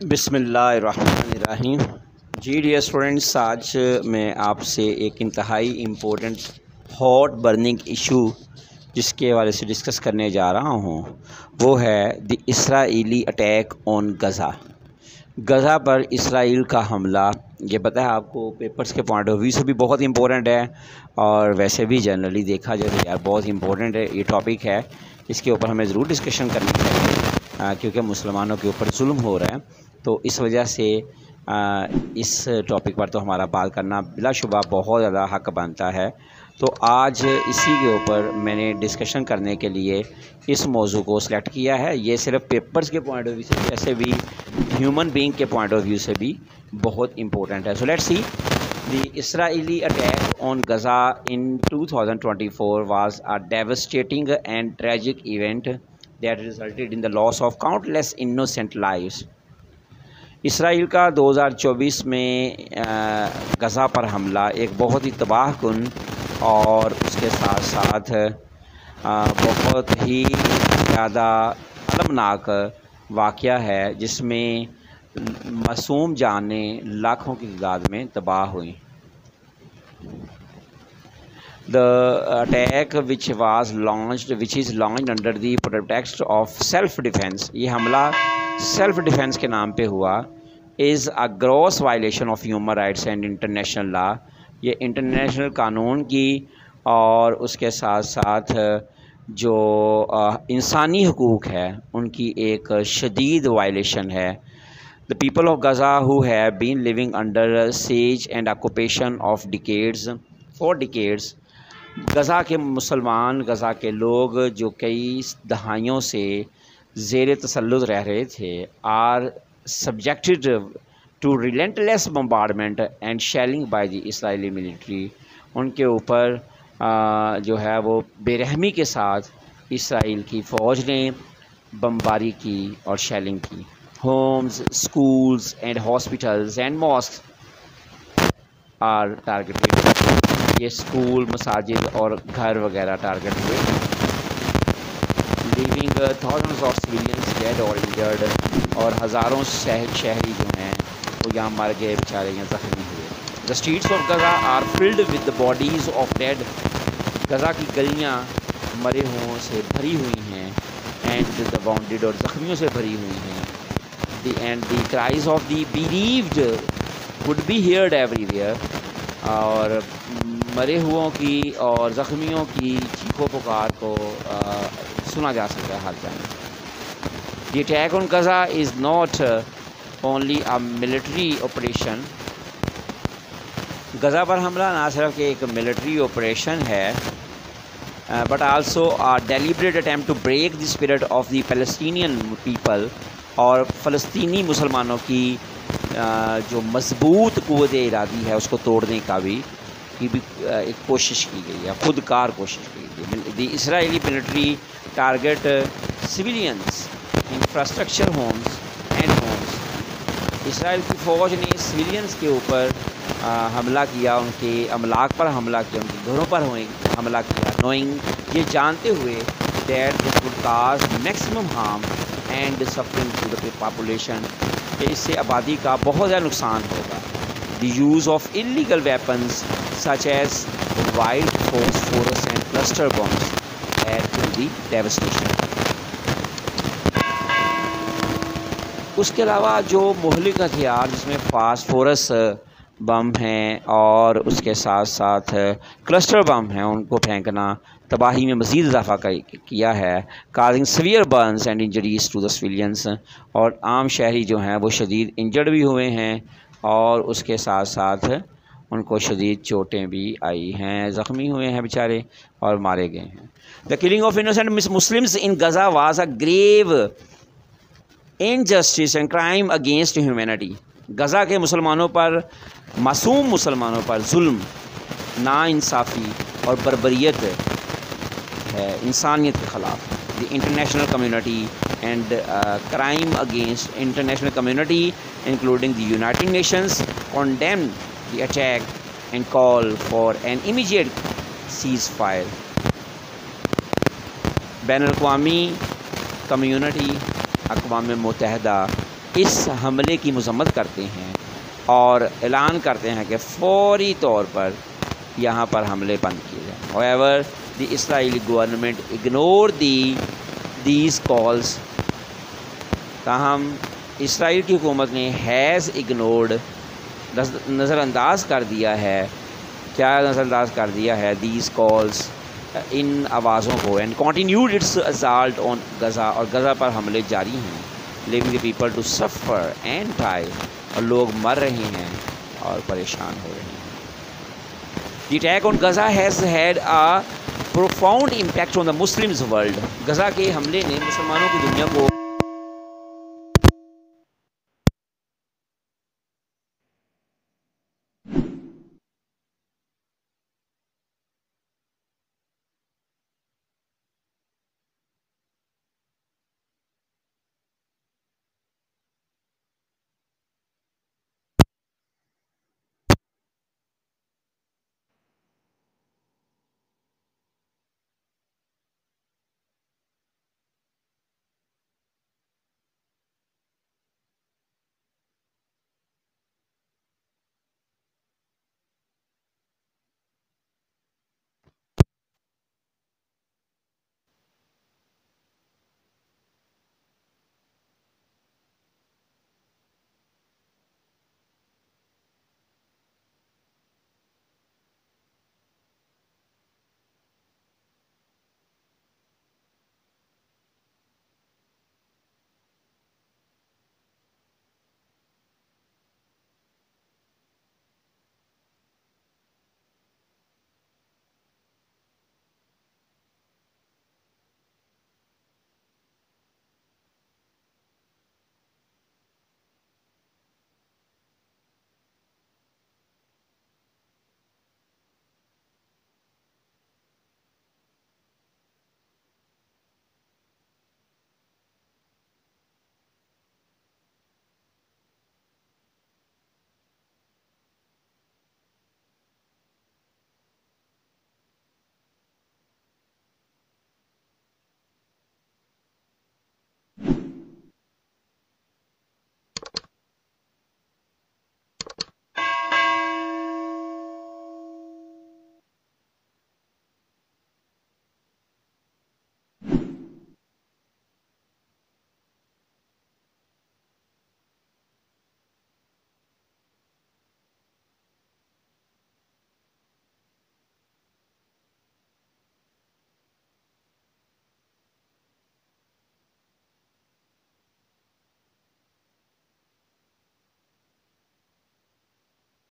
بسم اللہ الرحمن الرحیم۔ جی ڈیئر اسٹوڈنٹس، آج میں آپ سے ایک انتہائی امپورٹنٹ ہاٹ برننگ ایشو جس کے حوالے سے ڈسکس کرنے جا رہا ہوں وہ ہے the Israeli attack on Gaza. غزہ پر اسرائیل کا حملہ، یہ پتہ ہے آپ کو، پیپرز کے پوائنٹ آف ویو سے بھی بہت امپورٹنٹ ہے اور ویسے بھی جنرلی دیکھا جائے تو یار بہت امپورٹنٹ ہے، یہ ٹاپک ہے، اس کے اوپر ہمیں ضرور ڈسکشن کرنی چاہیے کیونکہ مسلمانوں کے اوپر ظلم ہو رہا ہے، تو اس وجہ سے اس ٹاپک پر تو ہمارا بات کرنا بلا شبہ بہت زیادہ حق بنتا ہے۔ تو آج اسی کے اوپر میں نے ڈسکشن کرنے کے لیے اس موضوع کو سلیکٹ کیا ہے۔ یہ صرف پیپرز کے پوائنٹ آف ویو سے ویسے بھی ہیومن بینگ کے پوائنٹ آف ویو سے بھی بہت امپورٹنٹ ہے۔ So let's see the Israeli attack on Gaza in 2024 was a devastating and tragic event that resulted in the loss of countless innocent lives۔ اسرائیل کا 2024 میں غزہ پر حملہ ایک بہت ہی تباہ کن اور اس کے ساتھ ساتھ بہت ہی زیادہ المناک واقعہ ہے جس میں معصوم جانیں لاکھوں کی تعداد میں تباہ ہوئیں۔ The attack which is launched under the pretext of self-defense، یہ حملہ سیلف ڈیفنس کے نام پہ ہوا، is a gross violation of human rights and international law، یہ انٹرنیشنل قانون کی اور اس کے ساتھ ساتھ جو انسانی حقوق ہے ان کی ایک شدید وائلیشن ہے۔ The people of Gaza who have been living under siege and occupation of for decades، Gaza کے مسلمان، غزہ کے لوگ جو کئی دہائیوں سے زیر تسلط رہ رہے تھے، are subjected to relentless bombardment and shelling by the Israeli military, ان کے اوپر جو ہے وہ بے رحمی کے ساتھ اسرائیل کی فوج نے بمباری کی اور شیلنگ کی۔ Homes, schools and hospitals and mosques are targeted, یہ اسکول، مساجد اور گھر وغیرہ ٹارگٹ ہوئے، leaving thousands of civilians dead اور انجرڈ، اور ہزاروں شہری جو ہیں وہ یہاں مر گئے، بیچارے یہاں زخمی ہوئے۔ The streets of Gaza are filled with the bodies of dead, غزہ کی گلیاں مرے ہوں سے بھری ہوئی ہیں، اینڈ دا واؤنڈیڈ، اور زخمیوں سے بھری ہوئی ہیں، and the cries of the bereaved would be heard everywhere, اور مرے ہوں کی اور زخمیوں کی چیخو پکار کو سنا جا سکتا ہے ہر جگہ۔ The attack on Gaza is not only a military operation, غزہ پر حملہ نہ صرف کہ ایک ملٹری آپریشن ہے but also a deliberate attempt to break the spirit of the Palestinian people, اور فلسطینی مسلمانوں کی جو مضبوط قوت ارادی ہے اس کو توڑنے کا بھی ایک کوشش کی گئی ہے، خود کار کوشش کی گئی ہے۔ The Israeli military target civilians, infrastructure, homes and homes, اسرائیل کی فوج نے سویلینز کے اوپر حملہ کیا، ان کے املاک پر حملہ کیا، ان کے گھروں پر حملہ کیا، نوئنگ، یہ جانتے ہوئے that this would cause maximum harm and suffering to the population, کہ اس سے آبادی کا بہت زیادہ نقصان ہوگا۔ The use of illegal weapons such as white phosphorus and cluster bombs add to the devastation۔ اس کے علاوہ جو مہلک ہتھیار جس میں فاسفورس بم ہیں اور اس کے ساتھ ساتھ کلسٹر بم ہیں، ان کو پھینکنا تباہی میں مزید اضافہ کیا ہے، causing severe burns and injuries to the civilians، اور عام شہری جو ہیں وہ شدید انجرڈ بھی ہوئے ہیں اور اس کے ساتھ ساتھ ان کو شدید چوٹیں بھی آئی ہیں، زخمی ہوئے ہیں بیچارے اور مارے گئے ہیں۔ The killing of innocent Muslims in Gaza was a grave injustice and crime against humanity, غزہ کے مسلمانوں پر، معصوم مسلمانوں پر ظلم، ناانصافی اور بربریت ہے، انسانیت کے خلاف۔ The international community and crime against international community including the United Nations condemn the attack and call for an immediate ceasefire۔ بین الاقوامی کمیونٹی، اقوام متحدہ اس حملے کی مذمت کرتے ہیں اور اعلان کرتے ہیں کہ فوری طور پر یہاں پر حملے بند کیے جائیں. However, the Israeli government ignored these calls. تاہم اسرائیل کی حکومت نے ہیز اگنورڈ نظر انداز کر دیا ہے. کیا نظر انداز کر دیا ہے؟ دیز کالز، ان آوازوں کو. And continued its assault on غزہ، اور غزہ پر حملے جاری ہیں. Leaving the people to suffer and die, اور لوگ مر رہے ہیں اور پریشان ہو رہے ہیں. The attack on Gaza has had a profound impact on the Muslims world. غزہ کے حملے نے مسلمانوں کی دنیا کو